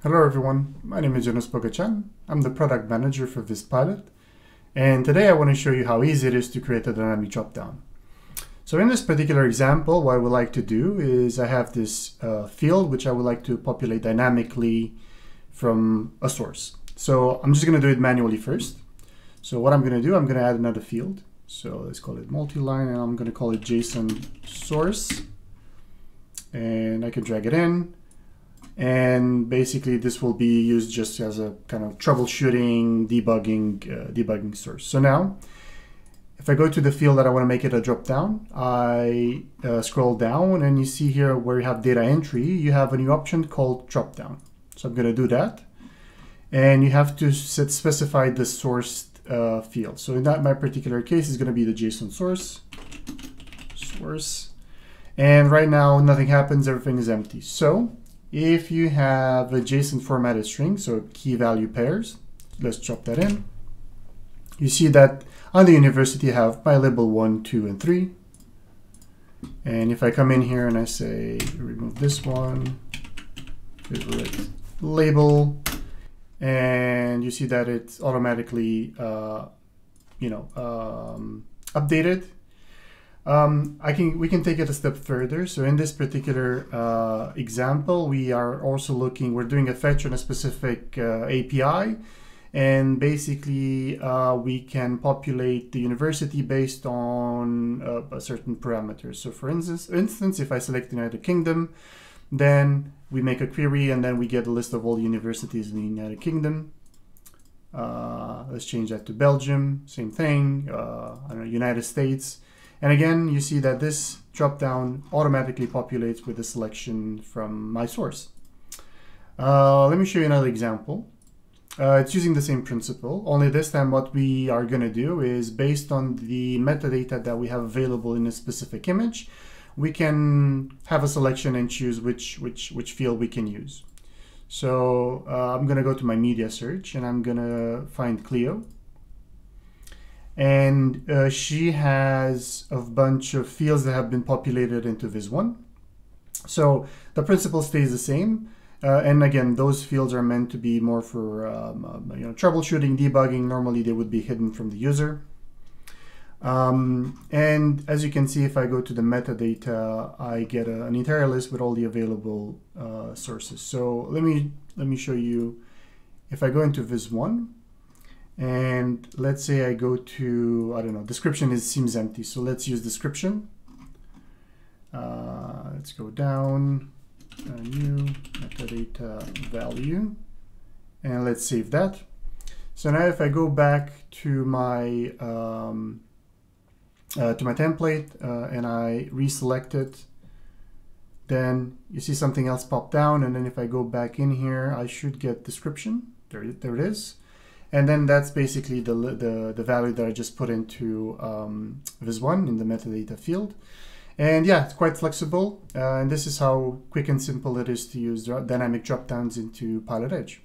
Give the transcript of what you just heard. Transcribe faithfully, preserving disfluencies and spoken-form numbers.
Hello everyone, my name is Jonas Bogachan. I'm the product manager for Viz Pilot, and today I want to show you how easy it is to create a dynamic dropdown. So in this particular example, what I would like to do is I have this uh, field which I would like to populate dynamically from a source. So I'm just going to do it manually first. So what I'm going to do, I'm going to add another field. So let's call it multi-line, and I'm going to call it Json source, and I can drag it in. And basically this will be used just as a kind of troubleshooting, debugging, uh, debugging source. So now, if I go to the field that I want to make it a drop down, I uh, scroll down and you see here where you have data entry, you have a new option called drop down. So I'm going to do that. And you have to set, specify the source uh, field. So in that, my particular case is going to be the Json source, source. And right now nothing happens, everything is empty. So if you have a JSON formatted string, so key value pairs, let's drop that in. You see that on the university I have my label one, two, and three. And if I come in here and I say remove this one, favorite label, and you see that it's automatically, uh, you know, um, updated. Um, I can we can take it a step further. So in this particular uh, example, we are also looking. We're doing a fetch on a specific uh, A P I, and basically uh, we can populate the university based on uh, a certain parameters. So for instance, instance, if I select the United Kingdom, then we make a query, and then we get a list of all the universities in the United Kingdom. Uh, let's change that to Belgium. Same thing. Uh, I don't know, United States. And again, you see that this dropdown automatically populates with a selection from my source. Uh, let me show you another example. Uh, it's using the same principle, only this time what we are going to do is based on the metadata that we have available in a specific image, we can have a selection and choose which, which, which field we can use. So uh, I'm going to go to my media search and I'm going to find Cleo. And uh, she has a bunch of fields that have been populated into Viz one. So the principle stays the same. Uh, and again, those fields are meant to be more for um, uh, you know, troubleshooting, debugging. Normally they would be hidden from the user. Um, and as you can see, if I go to the metadata, I get a, an entire list with all the available uh, sources. So let me, let me show you, if I go into Viz one, and let's say I go to, I don't know, description is seems empty. So let's use description. Uh, let's go down, uh, new metadata value, and let's save that. So now if I go back to my um, uh, to my template uh, and I reselect it, then you see something else pop down. And then if I go back in here, I should get description. There, there it is. And then that's basically the, the, the value that I just put into um, Viz one in the metadata field. And yeah, it's quite flexible. Uh, and this is how quick and simple it is to use dynamic dropdowns into Pilot Edge.